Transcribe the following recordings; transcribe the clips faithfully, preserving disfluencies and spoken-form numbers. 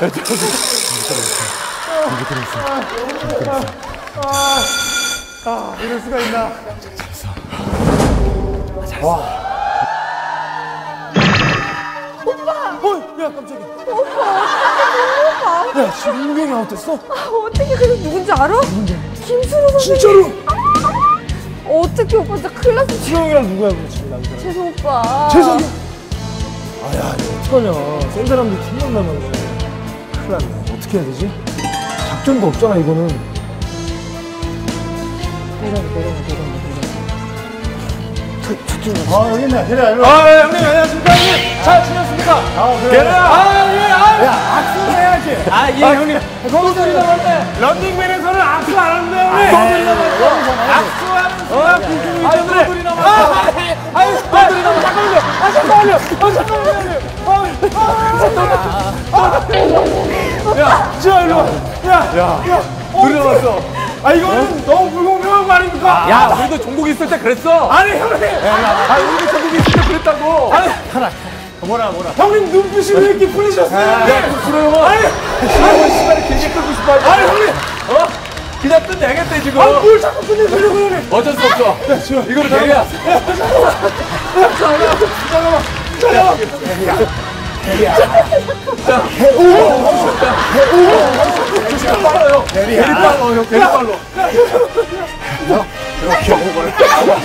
아, 이럴 수가 있나? 잘했어. 와. 오빠! 어, 야, 깜짝이야. 오빠, 어떡해, 야, 지금 인명이 아웃됐어? 아, 어떻게 그래? 누군지 알아? 누군데? 김수로 선생님. 진짜로? 아, 어떻게 오빠 진짜 큰일 났어. 수영이랑 누구야, 그럼 지금 남자랑? 재성 오빠. 재성이? 아, 야, 이거 어떡하냐. 센 사람들 팀만 나면 큰일 났네. 어떻게 해야 되지? 작전도 없잖아, 이거는. 내려놔, 내려놔, 내려놔, 내려놔. 아, 여기 있네. 대리야, 일로 와. 아, 예, 형님, 안녕하십니까, 형님. 잘 지냈습니까? 아, 그래. 대리야. 아, 예, 아. 야, 악수를 해야지. 아, 예, 아, 형님. 거기서 나갈 런닝맨에서는 악수 안 하는데, 형님. 거기서 나갈 악수하는 순간 구슬이 있는데. 거들이 남았어. 아유, 거들이 남았어. 잠깐만요. 아, 잠깐만요. 아, 잠깐만요. 아, 야, 지아, 일로 와. 야, 야, 야. 둘이 남았어. 아, 이거는 너무 불공평한 거 아닙니까? 야, 우리도 종국 있을 때 그랬어. 아니, 형님. 아, 우리도 종국 있을 때 그랬다고. 아니, 하나. 뭐라, 뭐라. 형님 눈빛이 왜 이렇게 풀리셨어요? 야, 그 수로형은. 아니, 수로형은 시간을 길게 끌고 싶어 하지. 아니, 형님. 어? 그냥 끝내겠대, 지금. 아, 뭘 자꾸 끝내주려고, 형님. 어쩔 수 없어. 야, 지금. 이거를 대리야. 잠깐만. 잠깐만. 잠깐만. 대리야. 대리야. 자, 오! 오! 빨라요. 대리 빨로, 형. 대리 빨로. 이렇게 오걸.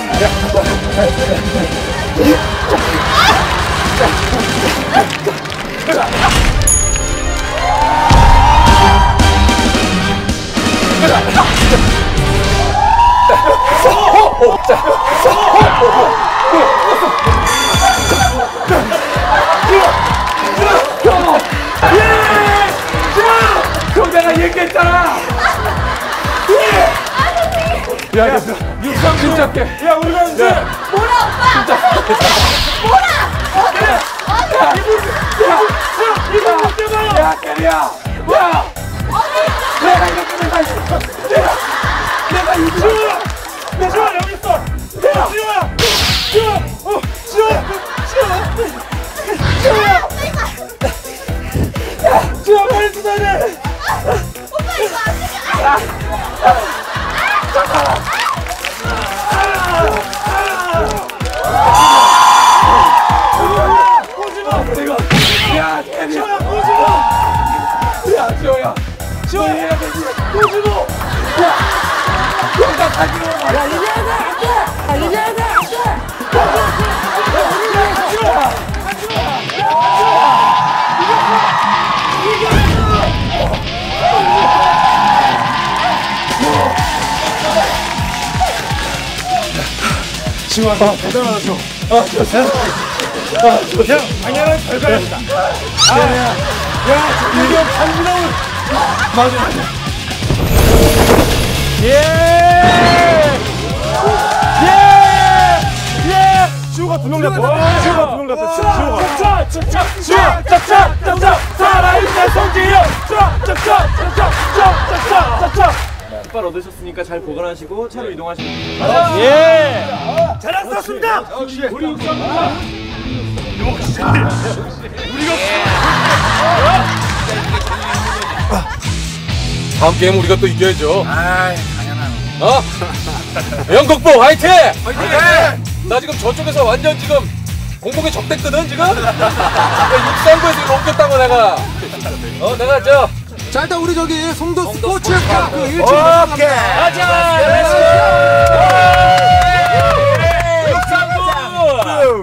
형, 내가 얘기했잖아. 야, 야, 육상 진짜 할게. 야, 우리가 이제. 뭐라, 오빠! 진짜. 뭐라! 그래. 야, 이거 이거 때문에. 야, 대리야. 뭐야? 내가 이렇게 내가 이거. 내가 내가 이거. 지호야, 지호야 여기 있어. 지호야, 지호야, 어, 지호야, 지호야, 지호야. 야, 지호야 빨리 수다해. 오빠 이거 안 돼! 오지마, 내가. 야, 대리야. 지호야, 오지마. 야, 지호야. 지호야, 해야 되지. 오지마. 야, 형가 가지고. 달리셔야 돼! 안 돼! 달리셔야 돼! 안 돼! 지호야, 대단하다, 지호. 아, 지호, 대단하다. 아, 지호, 형, 당연한 결과였다. 아, 야, 야, 이게 한지나올. 맞아, 맞아. 예! 예! 예! 지호가 두 명 잡혔다. 지호가 두 명 잡혔어. 지호가. 짜, 짜, 짜, 지호, 짜, 짜, 짜, 짜, 살아있는 성지영. 짜, 짜, 짜, 짜, 짜, 짜, 짜, 짜, 짜. 깃발 얻으셨으니까 잘 보관하시고 차로 이동하시면 됩니다. 예! 잘 왔습니다. 역시 우리 육상부가 역시 우리가 다음 게임 우리가 또 이겨야죠. 아, 당연한. 어? 영국보 화이팅! 화이팅! 나 지금 저쪽에서 완전 지금 공복에 적됐거든 지금. 육상부에서 이거 옮겼다고 내가. 어, 내가 저. 자, 일단 우리 저기 송도 스포츠카 그 일 층 오케이. 가자. 육상부.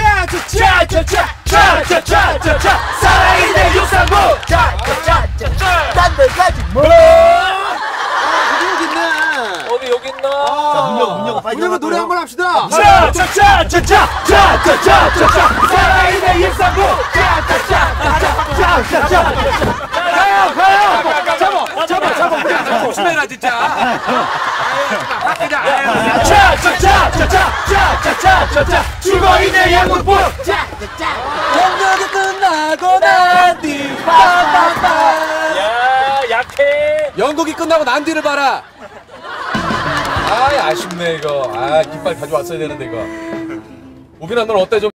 차차차차차차차차차 살아있는 육상부. 차차차차차 딴 데까지 뭐? 여기 있네. 어디 여기 있나? 문 열어, 문 열어, 빨리. 우리가 노래 한번 합시다. 차차차차차차차차차 살아있는 육상부. 차차차차차차차차 가요, 가요. 잡아, 잡아, 잡아. 조심해라 진짜. 차차차차차차차차차 죽어있는 양국부. 경력이 끝나고 난 뒤. 야, 약해. 연극이 끝나고 난 뒤를 봐라. 아, 아쉽네 이거. 아, 깃발 가져왔어야 되는데 이거. 우빈아, 넌 어때 좀?